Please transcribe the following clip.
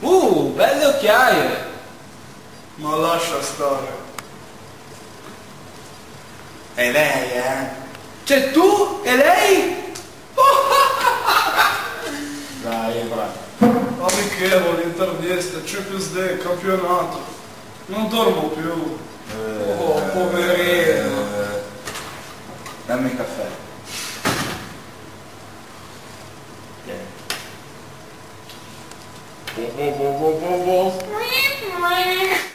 Belle occhiaie! Ma lascia stare. È lei, eh? Cioè tu e lei? Dai, bravo. Amichevoli, interviste, Champions League, campionato. Non dormo più. Oh, poverino. Dammi il caffè. Boh, boh, boh, boh, boh, boh.